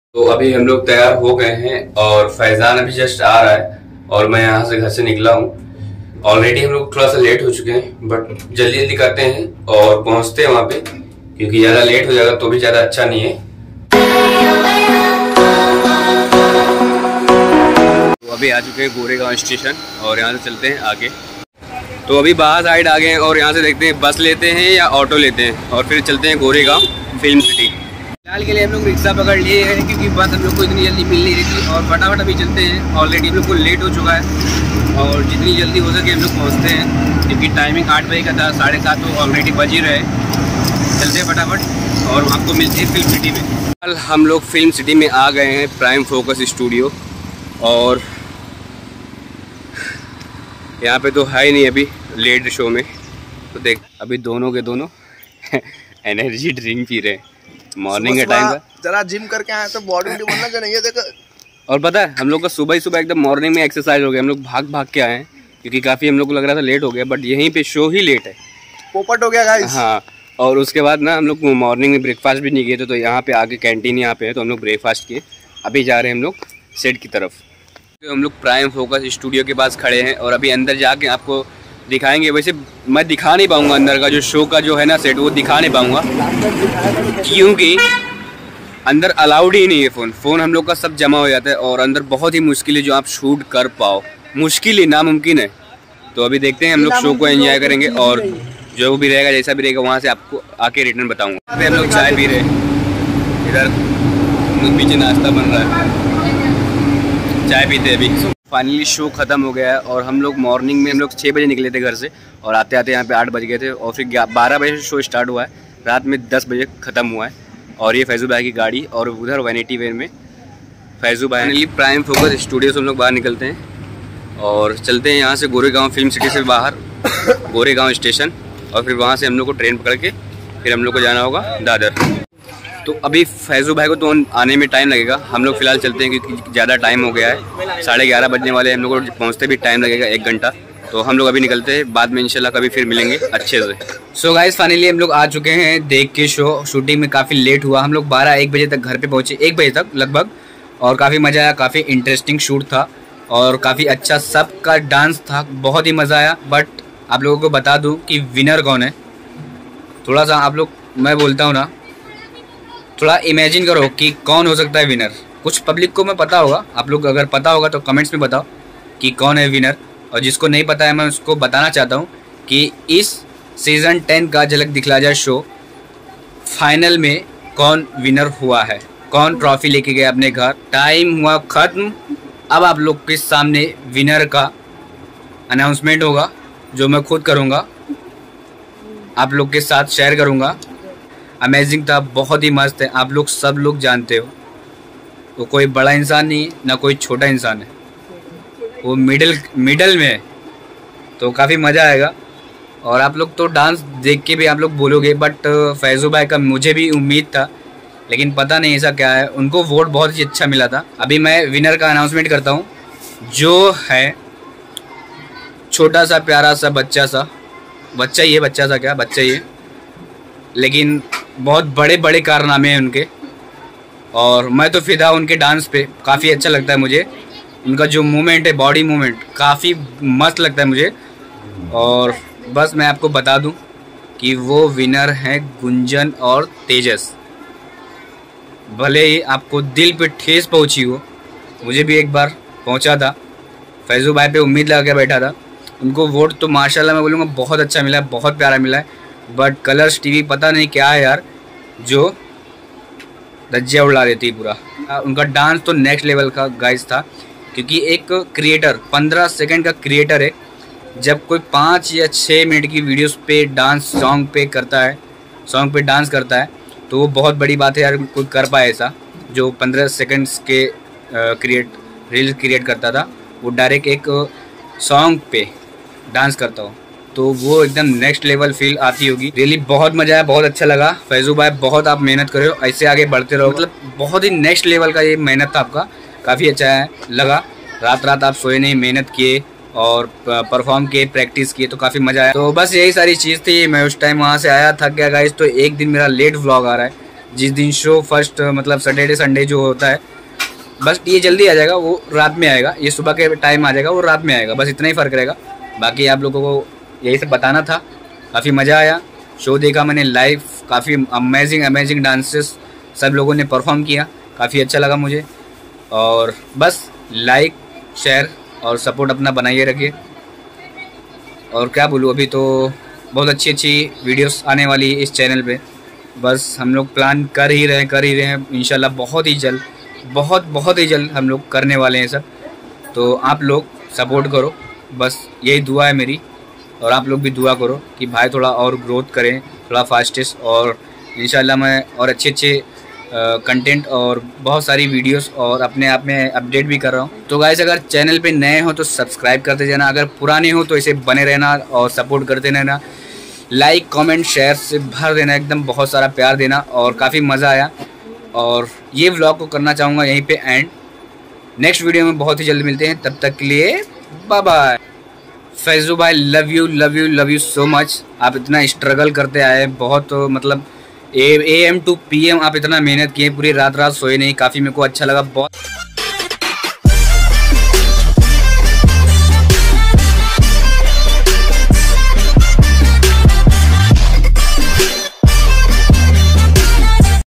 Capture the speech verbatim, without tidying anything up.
तो अभी हम लोग तैयार हो गए हैं और फैजान अभी जस्ट आ रहा है और मैं यहाँ से घर से निकला हूँ। ऑलरेडी हम लोग थोड़ा सा लेट हो चुके हैं, बट जल्दी जल्दी करते हैं और पहुँचते हैं वहाँ पे, क्योंकि ज़्यादा लेट हो जाएगा तो भी ज़्यादा अच्छा नहीं है। तो अभी आ चुके हैं गोरेगांव स्टेशन और यहाँ से चलते हैं आगे। तो अभी बाहर साइड आ गए हैं और यहाँ से देखते हैं बस लेते हैं या ऑटो लेते हैं और फिर चलते हैं गोरेगांव फिल्म सिटी। फिलहाल के लिए हम लोग रिक्शा पकड़ लिए हैं क्योंकि बस हम लोग को इतनी जल्दी मिल नहीं रही थी और फटाफट अभी चलते हैं। ऑलरेडी हम लोग को लेट हो चुका है और जितनी जल्दी हो सके हम लोग पहुँचते हैं, क्योंकि टाइमिंग आठ बजे का था, साढ़े सात तो ऑलरेडी बज ही रहे। चलते हैं फटाफट और आपको मिलते हैं फिल्म सिटी में। कल हम लोग फिल्म सिटी में आ गए हैं, प्राइम फोकस स्टूडियो, और यहाँ पे तो है ही नहीं अभी लेट शो में। तो देख अभी दोनों के दोनों एनर्जी ड्रिंक पी रहे हैं। मॉर्निंग का टाइम था, जरा जिम करके आए तो बॉडी वॉडी बनना चाहिए देखो। और पता है हम लोग का सुबह ही सुबह एकदम मॉर्निंग में एक्सरसाइज हो गया। हम लोग भाग भाग के आए हैं क्योंकि काफ़ी हम लोग को लग रहा था लेट हो गया, बट यहीं पे शो ही लेट है, पोपट हो गया गाइस। हाँ, और उसके बाद ना हम लोग मॉर्निंग में ब्रेकफास्ट भी नहीं किए थे, तो यहाँ पे आके कैंटीन यहाँ पे है तो हम लोग ब्रेकफास्ट किए। अभी जा रहे हैं हम लोग सेट की तरफ। तो हम लोग प्राइम फोकस स्टूडियो के पास खड़े हैं और अभी अंदर जाके आपको दिखाएंगे। वैसे मैं दिखा नहीं पाऊँगा अंदर का जो शो का जो है ना सेट, वो दिखा नहीं पाऊँगा क्योंकि अंदर अलाउड ही नहीं है फ़ोन। फ़ोन हम लोग का सब जमा हो जाता है और अंदर बहुत ही मुश्किल है जो आप शूट कर पाओ, मुश्किल ही नामुमकिन है। तो अभी देखते हैं हम लोग शो को एंजॉय करेंगे और जो भी रहेगा जैसा भी रहेगा वहाँ से आपको आके रिटर्न बताऊँगा। अभी हम लोग चाय पी रहे हैं, इधर पीछे नाश्ता बन रहा है, चाय पीते अभी। फाइनली शो ख़त्म हो गया है और हम लोग मॉर्निंग में हम लोग छः बजे निकले थे घर से और आते आते यहाँ पे आठ बज गए थे और फिर बारह बजे से शो स्टार्ट हुआ है, रात में दस बजे ख़त्म हुआ है। और ये फैज़ू भाई की गाड़ी और उधर वैनिटी वेयर में फैज़ू भाई। फाइनली प्राइम फोकस स्टूडियो से हम लोग बाहर निकलते हैं और चलते हैं यहाँ से गोरेगांव फिल्म सिटी से बाहर गोरेगांव स्टेशन, और फिर वहाँ से हम लोग को ट्रेन पकड़ के फिर हम लोग को जाना होगा दादर। तो अभी फैज़ू भाई को तो आने में टाइम लगेगा, हम लोग फ़िलहाल चलते हैं क्योंकि ज़्यादा टाइम हो गया है, साढ़े ग्यारह बजने वाले हम लोग को पहुँचते भी टाइम लगेगा एक घंटा। तो हम लोग अभी निकलते हैं, बाद में इंशाल्लाह कभी फिर मिलेंगे अच्छे से। सो गाइस फाइनली हम लोग आ चुके हैं देख के शो। शूटिंग में काफ़ी लेट हुआ, हम लोग बारह एक बजे तक घर पे पहुँचे, एक बजे तक लगभग, और काफ़ी मज़ा आया। काफ़ी इंटरेस्टिंग शूट था और काफ़ी अच्छा सबका डांस था, बहुत ही मज़ा आया। बट आप लोगों को बता दूँ कि विनर कौन है, थोड़ा सा आप लोग, मैं बोलता हूँ ना, थोड़ा इमेजिन करो कि कौन हो सकता है विनर। कुछ पब्लिक को मैं पता होगा, आप लोग अगर पता होगा तो कमेंट्स में बताओ कि कौन है विनर, और जिसको नहीं पता है मैं उसको बताना चाहता हूँ कि इस सीज़न टेन का झलक दिखला जाए शो फाइनल में कौन विनर हुआ है, कौन ट्रॉफी लेके गया अपने घर। टाइम हुआ ख़त्म, अब आप लोग के सामने विनर का अनाउंसमेंट होगा जो मैं खुद करूँगा, आप लोग के साथ शेयर करूँगा। अमेजिंग था, बहुत ही मस्त है, आप लोग सब लोग जानते हो वो कोई बड़ा इंसान नहीं ना कोई छोटा इंसान है, वो मिडिल मिडल में है, तो काफ़ी मज़ा आएगा। और आप लोग तो डांस देख के भी आप लोग बोलोगे, बट फैज़ू भाई का मुझे भी उम्मीद था, लेकिन पता नहीं ऐसा क्या है, उनको वोट बहुत ही अच्छा मिला था। अभी मैं विनर का अनाउंसमेंट करता हूँ, जो है छोटा सा प्यारा सा बच्चा सा बच्चा ही है, बच्चा सा क्या बच्चा ही है, लेकिन बहुत बड़े बड़े कारनामे हैं उनके, और मैं तो फिदा उनके डांस पे। काफ़ी अच्छा लगता है मुझे, उनका जो मूवमेंट है, बॉडी मूवमेंट काफ़ी मस्त लगता है मुझे। और बस मैं आपको बता दूं कि वो विनर हैं गुंजन और तेजस। भले ही आपको दिल पे ठेस पहुंची हो, मुझे भी एक बार पहुंचा था, फैज़ू भाई पे उम्मीद लगा के बैठा था। उनको वोट तो माशाल्लाह मैं बोलूँगा बहुत अच्छा मिला है, बहुत प्यारा मिला है, बट कलर्स टीवी पता नहीं क्या है यार, जो धज्जियाँ उड़ा देती है पूरा। उनका डांस तो नेक्स्ट लेवल का गाइस था, क्योंकि एक क्रिएटर पंद्रह सेकंड का क्रिएटर है, जब कोई पाँच या छः मिनट की वीडियोस पे डांस सॉन्ग पे करता है सॉन्ग पे डांस करता है, तो वो बहुत बड़ी बात है यार, कोई कर पाए ऐसा। जो पंद्रह सेकंड्स के क्रिएट रील क्रिएट करता था, वो डायरेक्ट एक सॉन्ग पे डांस करता हो, तो वो एकदम नेक्स्ट लेवल फील आती होगी। रियली बहुत मज़ा आया, बहुत अच्छा लगा। फैज़ू भाई बहुत आप मेहनत करो, ऐसे आगे बढ़ते रहो, मतलब बहुत ही नेक्स्ट लेवल का ये मेहनत था आपका, काफ़ी अच्छा है लगा। रात रात आप सोए नहीं, मेहनत किए और परफॉर्म किए, प्रैक्टिस किए, तो काफ़ी मज़ा आया। तो बस यही सारी चीज़ थी। मैं उस टाइम वहाँ से आया, थक गया गाइस, तो एक दिन मेरा लेट व्लॉग आ रहा है, जिस दिन शो फर्स्ट मतलब सैटरडे संडे जो होता है, बस ये जल्दी आ जाएगा, वो रात में आएगा। ये सुबह के टाइम आ जाएगा, वो रात में आएगा, बस इतना ही फ़र्क रहेगा। बाकी आप लोगों को यही सब बताना था। काफ़ी मज़ा आया, शो देखा मैंने लाइव, काफ़ी अमेजिंग अमेजिंग डांसेस सब लोगों ने परफॉर्म किया, काफ़ी अच्छा लगा मुझे। और बस लाइक शेयर और सपोर्ट अपना बनाइए रखिए। और क्या बोलूँ, अभी तो बहुत अच्छी अच्छी वीडियोस आने वाली है इस चैनल पे। बस हम लोग प्लान कर ही रहे हैं कर ही रहे हैं इंशाल्लाह बहुत ही जल्द, बहुत बहुत ही जल्द हम लोग करने वाले हैं सब। तो आप लोग सपोर्ट करो, बस यही दुआ है मेरी। और आप लोग भी दुआ करो कि भाई थोड़ा और ग्रोथ करें, थोड़ा फास्टेस्ट, और इंशाल्लाह मैं और अच्छे अच्छे कंटेंट और बहुत सारी वीडियोस और अपने आप में अपडेट भी कर रहा हूँ। तो गाइस अगर चैनल पे नए हो तो सब्सक्राइब करते जाना, अगर पुराने हो तो इसे बने रहना और सपोर्ट करते रहना। लाइक कमेंट शेयर से भर देना, एकदम बहुत सारा प्यार देना। और काफ़ी मज़ा आया और ये व्लॉग को करना चाहूँगा यहीं पे एंड। नेक्स्ट वीडियो में बहुत ही जल्द मिलते हैं, तब तक के लिए बाय बाय। फैजू भाई love you love you love you so much. आप इतना स्ट्रगल करते आए, बहुत मतलब A M to P M आप इतना मेहनत किए, पूरी रात रात सोए नहीं, काफ़ी मेरे को अच्छा लगा बहुत।